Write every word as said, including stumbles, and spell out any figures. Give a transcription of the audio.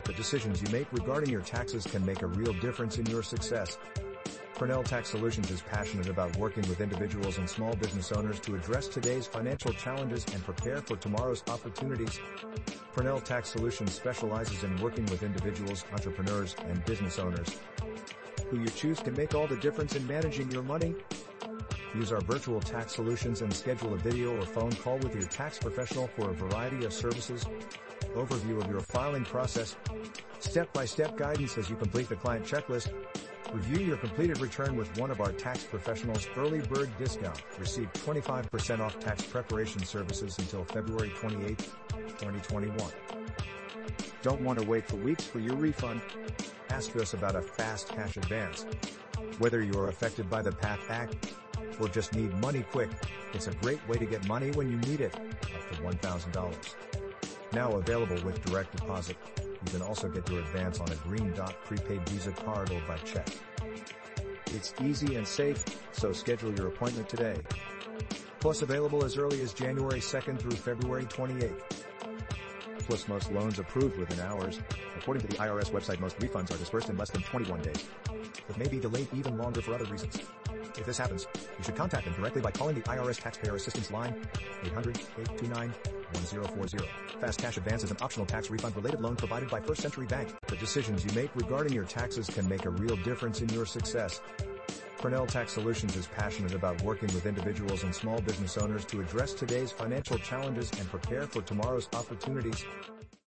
The decisions you make regarding your taxes can make a real difference in your success. Purnell Tax Solutions is passionate about working with individuals and small business owners to address today's financial challenges and prepare for tomorrow's opportunities. Purnell Tax Solutions specializes in working with individuals, entrepreneurs, and business owners. Who you choose can make all the difference in managing your money. Use our virtual tax solutions and schedule a video or phone call with your tax professional for a variety of services. Overview of your filing process. Step-by-step guidance as you complete the client checklist. Review your completed return with one of our tax professionals. Early bird discount. Receive twenty-five percent off tax preparation services until February twenty-eighth, twenty twenty-one. Don't want to wait for weeks for your refund? Ask us about a fast cash advance. Whether you're affected by the PATH Act or just need money quick, it's a great way to get money when you need it, up to one thousand dollars. Now available with direct deposit. You can also get your advance on a Green Dot prepaid Visa card or by check. It's easy and safe, so schedule your appointment today. Plus available as early as January second through February twenty-eighth. Plus most loans approved within hours. According to the I R S website, most refunds are dispersed in less than twenty-one days. It may be delayed even longer for other reasons. If this happens, you should contact them directly by calling the I R S Taxpayer Assistance Line, eight hundred, eight two nine, one zero four zero. Fast Cash Advance is an optional tax refund-related loan provided by First Century Bank. The decisions you make regarding your taxes can make a real difference in your success. Purnell Tax Solutions is passionate about working with individuals and small business owners to address today's financial challenges and prepare for tomorrow's opportunities.